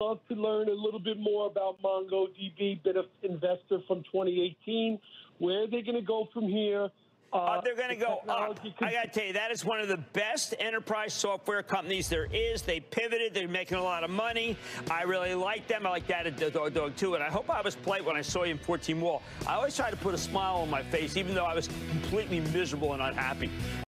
love to learn a little bit more about MongoDB, been an investor from 2018. Where are they going to go from here? They're going to go up. I got to tell you, that is one of the best enterprise software companies there is. They pivoted. They're making a lot of money. I really like them. I like Datadog too. And I hope I was polite when I saw you in 14 Wall. I always try to put a smile on my face, even though I was completely miserable and unhappy.